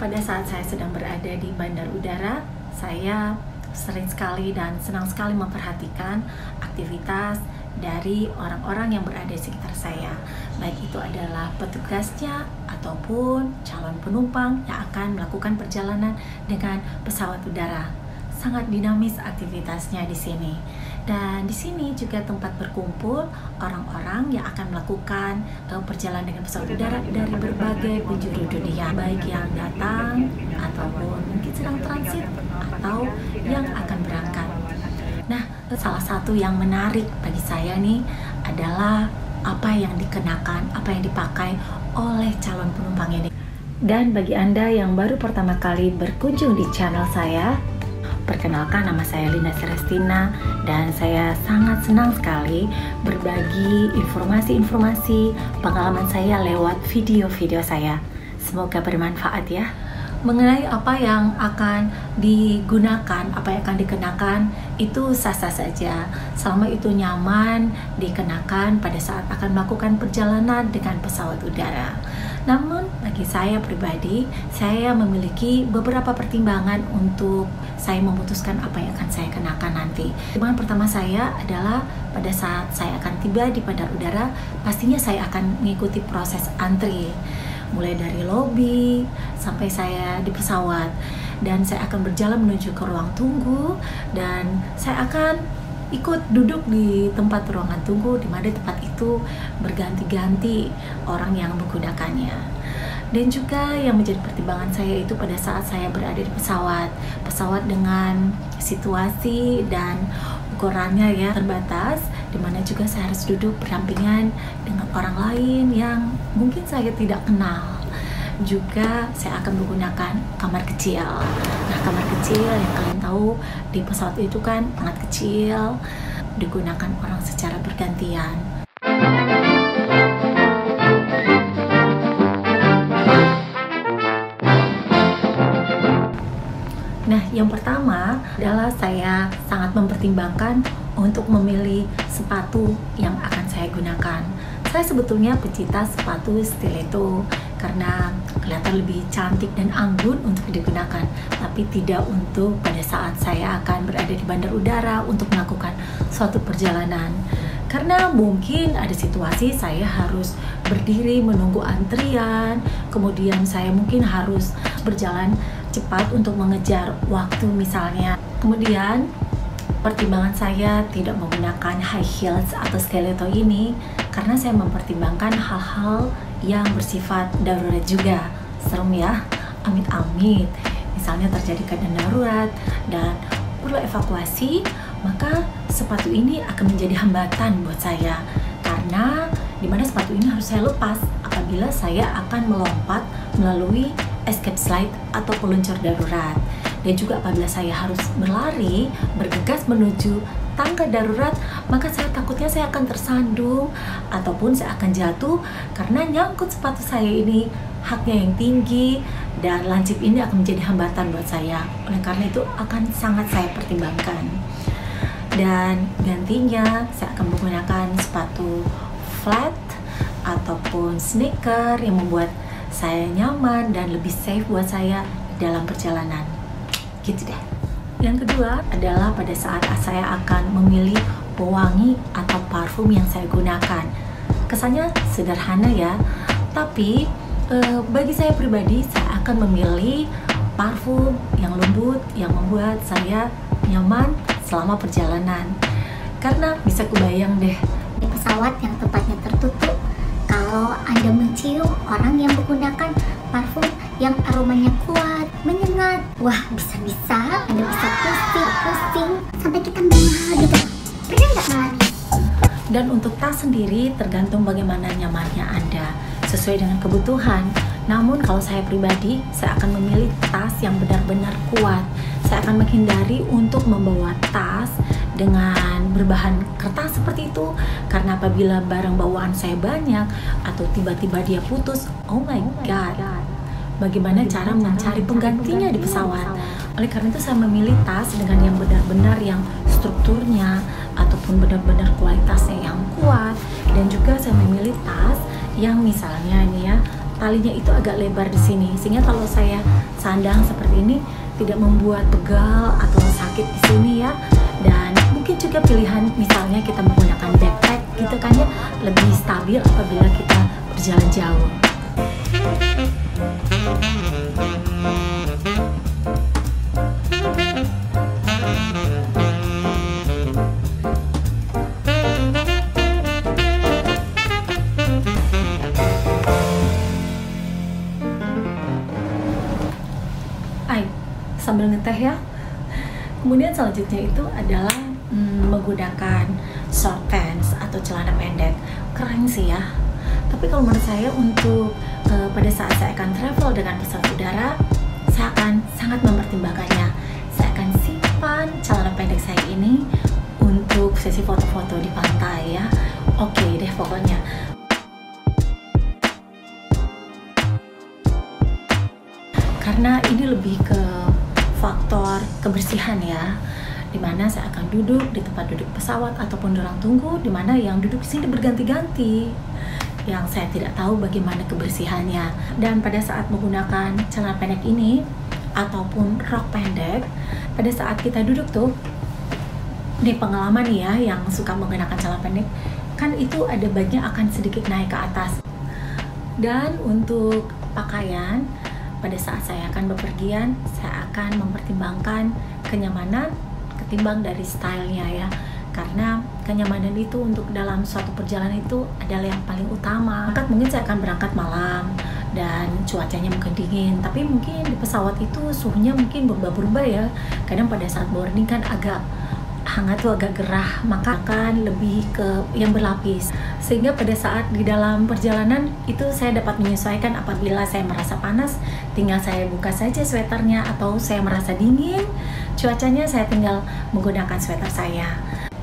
pada saat saya sedang berada di bandar udara, saya sering sekali dan senang sekali memperhatikan aktivitas dari orang-orang yang berada di sekitar saya, baik itu adalah petugasnya ataupun calon penumpang yang akan melakukan perjalanan dengan pesawat udara. Sangat dinamis aktivitasnya di sini. Dan di sini juga tempat berkumpul orang-orang yang akan melakukan perjalanan dengan pesawat udara dari berbagai penjuru dunia, baik yang datang ataupun mungkin sedang transit atau yang akan berangkat. Nah, salah satu yang menarik bagi saya nih adalah apa yang dikenakan, apa yang dipakai oleh calon penumpang ini. Dan bagi Anda yang baru pertama kali berkunjung di channel saya, perkenalkan, nama saya Linda Celestina dan saya sangat senang sekali berbagi informasi-informasi pengalaman saya lewat video-video saya. Semoga bermanfaat ya. Mengenai apa yang akan digunakan, apa yang akan dikenakan, itu sah-sah saja selama itu nyaman dikenakan pada saat akan melakukan perjalanan dengan pesawat udara. Namun bagi saya pribadi, saya memiliki beberapa pertimbangan untuk saya memutuskan apa yang akan saya kenakan nanti. Pertimbangan pertama saya adalah pada saat saya akan tiba di bandar udara, pastinya saya akan mengikuti proses antri, mulai dari lobi sampai saya di pesawat, dan saya akan berjalan menuju ke ruang tunggu dan saya akan ikut duduk di tempat ruangan tunggu, di mana tempat itu berganti-ganti orang yang menggunakannya. Dan juga yang menjadi pertimbangan saya itu pada saat saya berada di pesawat dengan situasi dan ukurannya ya terbatas, di mana juga saya harus duduk berdampingan dengan orang lain yang mungkin saya tidak kenal. Juga saya akan menggunakan kamar kecil. Nah, kamar kecil yang kalian tahu di pesawat itu kan sangat kecil, digunakan orang secara bergantian. Nah, yang pertama adalah saya sangat mempertimbangkan untuk memilih sepatu yang akan saya gunakan. Saya sebetulnya pecinta sepatu stiletto karena kelihatan lebih cantik dan anggun untuk digunakan, tapi tidak untuk pada saat saya akan berada di bandar udara untuk melakukan suatu perjalanan. Karena mungkin ada situasi saya harus berdiri menunggu antrian, kemudian saya mungkin harus berjalan cepat untuk mengejar waktu misalnya. Kemudian pertimbangan saya tidak menggunakan high heels atau stiletto ini karena saya mempertimbangkan hal-hal yang bersifat darurat juga. Serem ya, amit-amit misalnya terjadi keadaan darurat dan perlu evakuasi, maka sepatu ini akan menjadi hambatan buat saya, karena dimana sepatu ini harus saya lepas apabila saya akan melompat melalui escape slide atau peluncur darurat. Dan juga apabila saya harus berlari, bergegas menuju tangga darurat, maka saya takutnya saya akan tersandung ataupun saya akan jatuh karena nyangkut sepatu saya ini haknya yang tinggi dan lancip ini akan menjadi hambatan buat saya. Oleh karena itu akan sangat saya pertimbangkan. Dan gantinya saya akan menggunakan sepatu flat ataupun sneaker yang membuat saya nyaman dan lebih safe buat saya dalam perjalanan. Gitu deh. Yang kedua adalah pada saat saya akan memilih pewangi atau parfum yang saya gunakan. Kesannya sederhana ya, tapi bagi saya pribadi saya akan memilih parfum yang lembut yang membuat saya nyaman selama perjalanan. Karena bisa kebayang deh di pesawat yang tempatnya tertutup, kalau Anda mencium orang yang menggunakan parfum yang aromanya kuat, menyengat, wah bisa-bisa Anda bisa pusing sampai kita mual gitu. Pernah nggak ngalamin? Dan untuk tas sendiri tergantung bagaimana nyamannya Anda, sesuai dengan kebutuhan. Namun kalau saya pribadi, saya akan memilih tas yang benar-benar kuat. Saya akan menghindari untuk membawa tas dengan berbahan kertas seperti itu, karena apabila barang bawaan saya banyak atau tiba-tiba dia putus, oh my god, bagaimana cara mencari penggantinya di pesawat. Oleh karena itu saya memilih tas dengan yang benar-benar yang strukturnya ataupun benar-benar kualitasnya yang kuat, dan juga saya memilih tas yang misalnya ini ya, talinya itu agak lebar di sini, sehingga kalau saya sandang seperti ini tidak membuat pegal atau sakit di sini ya. Dan mungkin juga pilihan misalnya kita menggunakan backpack gitu kan ya, lebih stabil apabila kita berjalan jauh. Sambil ngeteh ya. Kemudian selanjutnya itu adalah menggunakan short pants atau celana pendek. Keren sih ya. Tapi kalau menurut saya untuk pada saat saya akan travel dengan pesawat udara, saya akan sangat mempertimbangkannya. Saya akan simpan celana pendek saya ini untuk sesi foto-foto di pantai ya. Oke deh pokoknya. Karena ini lebih ke faktor kebersihan ya, dimana saya akan duduk di tempat duduk pesawat ataupun di ruang tunggu, dimana yang duduk di sini berganti-ganti, yang saya tidak tahu bagaimana kebersihannya. Dan pada saat menggunakan celana pendek ini ataupun rok pendek, pada saat kita duduk tuh, ini pengalaman nih ya yang suka menggunakan celana pendek, kan itu ada bagian akan sedikit naik ke atas. Dan untuk pakaian, pada saat saya akan bepergian, saya akan mempertimbangkan kenyamanan ketimbang dari stylenya ya. Karena kenyamanan itu untuk dalam suatu perjalanan itu adalah yang paling utama. Mungkin saya akan berangkat malam dan cuacanya mungkin dingin, tapi mungkin di pesawat itu suhunya mungkin berubah-ubah ya. Kadang pada saat boarding kan agak hangat tuh, agak gerah, maka akan lebih ke yang berlapis, sehingga pada saat di dalam perjalanan itu saya dapat menyesuaikan. Apabila saya merasa panas, tinggal saya buka saja sweaternya, atau saya merasa dingin cuacanya, saya tinggal menggunakan sweater saya.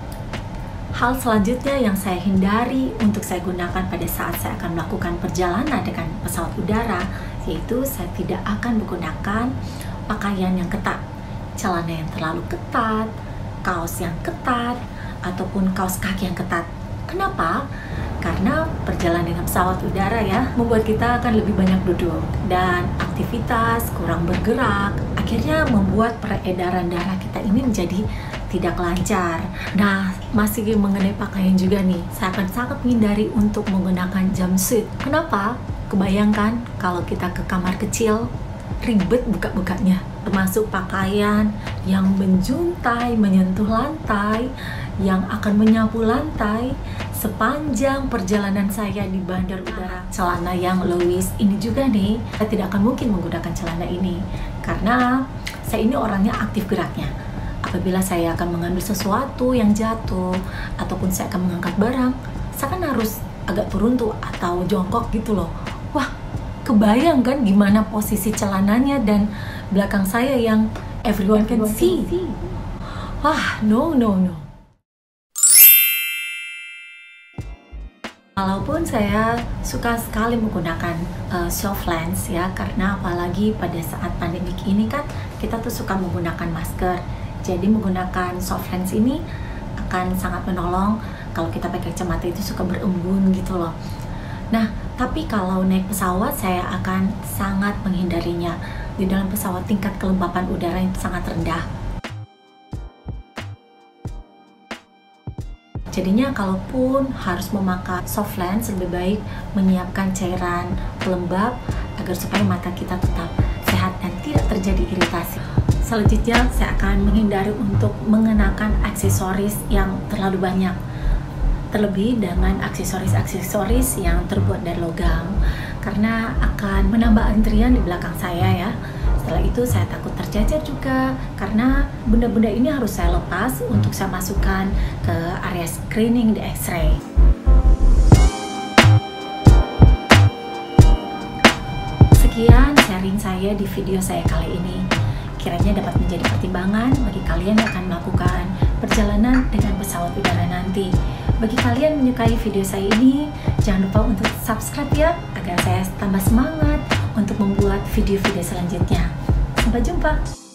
Hal selanjutnya yang saya hindari untuk saya gunakan pada saat saya akan melakukan perjalanan dengan pesawat udara, yaitu saya tidak akan menggunakan pakaian yang ketat, celana yang terlalu ketat, kaos yang ketat, ataupun kaos kaki yang ketat. Kenapa? Karena perjalanan dengan pesawat udara ya membuat kita akan lebih banyak duduk dan aktivitas, kurang bergerak, akhirnya membuat peredaran darah kita ini menjadi tidak lancar. Nah, masih mengenai pakaian juga nih, saya akan sangat menghindari untuk menggunakan jumpsuit. Kenapa? Kebayangkan kalau kita ke kamar kecil, ribet buka-bukanya, termasuk pakaian yang menjuntai, menyentuh lantai, yang akan menyapu lantai sepanjang perjalanan saya di bandar udara. Celana yang low waist ini juga nih, saya tidak akan mungkin menggunakan celana ini karena saya ini orangnya aktif geraknya. Apabila saya akan mengambil sesuatu yang jatuh ataupun saya akan mengangkat barang, saya kan harus agak turun tuh atau jongkok gitu loh. Wah, kebayang kan gimana posisi celananya dan belakang saya yang everyone can see. Wah, no. Walaupun saya suka sekali menggunakan soft lens ya, karena apalagi pada saat pandemik ini kan kita tuh suka menggunakan masker. Jadi menggunakan soft lens ini akan sangat menolong kalau kita pakai kacamata itu suka berembun gitu loh. Nah, tapi kalau naik pesawat saya akan sangat menghindarinya. Di dalam pesawat tingkat kelembapan udara itu sangat rendah. Jadinya kalaupun harus memakai soft lens, lebih baik menyiapkan cairan pelembab agar supaya mata kita tetap sehat dan tidak terjadi iritasi. Selanjutnya saya akan menghindari untuk mengenakan aksesoris yang terlalu banyak, terlebih dengan aksesoris yang terbuat dari logam, karena akan menambah antrian di belakang saya ya. Setelah itu saya takut terjajar juga, karena benda-benda ini harus saya lepas untuk saya masukkan ke area screening di X-ray. Sekian sharing saya di video saya kali ini. Kiranya dapat menjadi pertimbangan bagi kalian yang akan melakukan perjalanan dengan pesawat udara nanti. Bagi kalian menyukai video saya ini, jangan lupa untuk subscribe ya, agar saya tambah semangat untuk membuat video-video selanjutnya. Sampai jumpa!